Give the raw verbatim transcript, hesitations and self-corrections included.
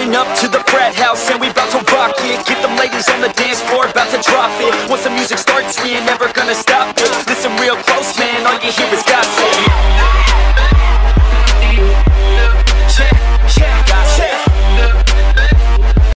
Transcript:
Pulling up to the frat house and we bout to rock it. Get them ladies on the dance floor, about to drop it. Once the music starts, me and